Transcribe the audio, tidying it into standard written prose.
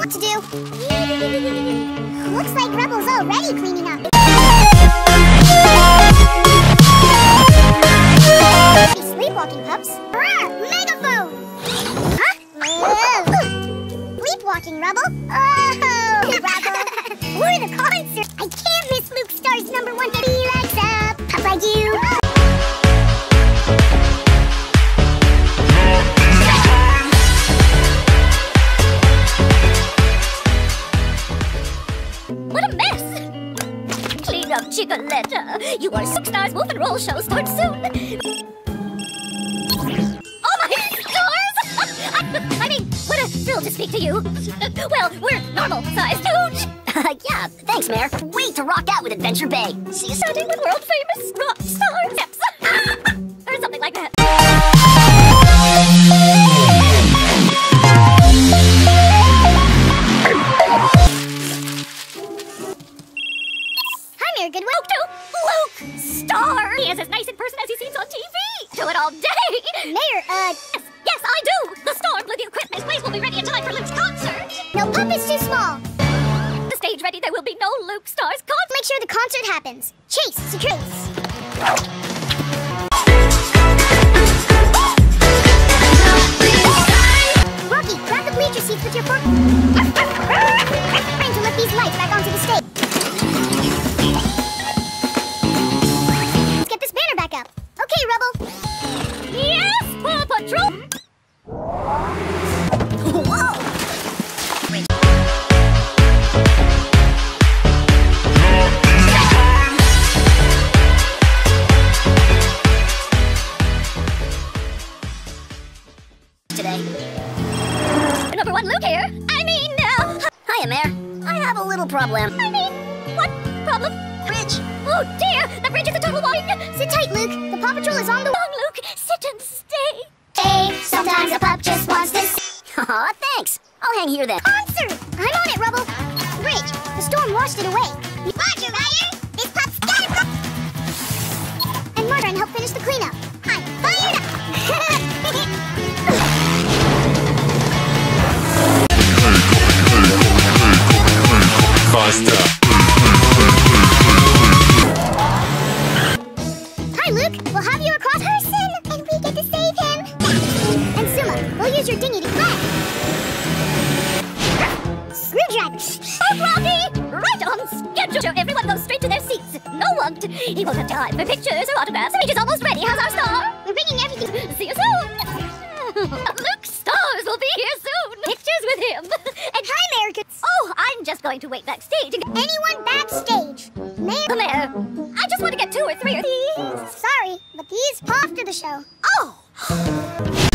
what to do. Looks like Rebel's already cleaning up. These sleepwalking pups. Megaphone! Huh? Sleepwalking, Rebel? Oh, Rebel. We're the concert. I can't miss Luke Star's #1 hit. He likes up. Pup like you. What a mess! Clean up, Chickaletta. You are Luke Star's Wolf and Roll show starts soon. Oh my stars! I mean, what a thrill to speak to you. Well, we're normal sized, huge. Yeah, thanks, Mayor. Wait to rock out with Adventure Bay. See you starting with world famous rock star steps. Or something like that. Goodwill. Luke Star! He is as nice in person as he seems on TV! Do it all day! Mayor, Yes, I do! The storm blew the equipment. Place will be ready in time for Luke's concert! No, Pup is too small. The stage ready, there will be no Luke Star's concert! Make sure the concert happens. Chase, securities. Rocky, grab the bleacher seats with your fork. Trying to lift these lights back onto the stage. Let's get this banner back up. Okay, Rebel. Yes, Paw Patrol! Whoa! Today. #1 Luke here. Hiya, Mayor. I have a little problem. What problem? Bridge. Oh dear, the bridge is a total wine. Sit tight, Luke. The Paw Patrol is on the way. Long, Luke, sit and stay. Hey, sometimes a pup just wants to Aw, thanks. I'll hang here then. concert. I'm on it, Rebel. Bridge, the storm washed it away. Roger, Ryder. This pup's got it. And Martin helped finish the cleanup. I'm fired up. Faster. Hi, Luke. We'll have you across person, and we get to save him. And Suma, we'll use your dinghy to fly. Screwdriver. Oh, Rocky! Right on schedule. Everyone goes straight to their seats. No one. He won't have time for pictures or autographs. Stage is almost ready. How's our star? We're bringing everything. See you soon. Luke Stars will be here soon. Pictures with him. And Hi, Mayor. oh, I'm just going to wait backstage. Anyone backstage? Mayor. Mayor, I just want to get 2 or 3 of these. Sorry, but these after the show. Oh!